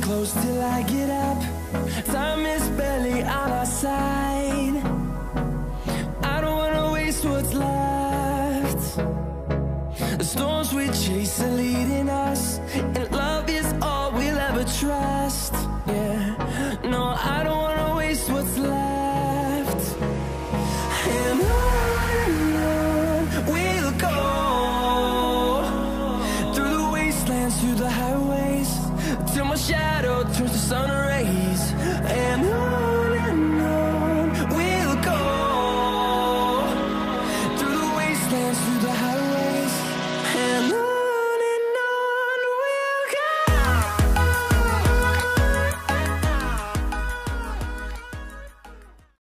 close till I get up. Time is barely on our side. I don't wanna waste what's left. The storms we chase are leading us, and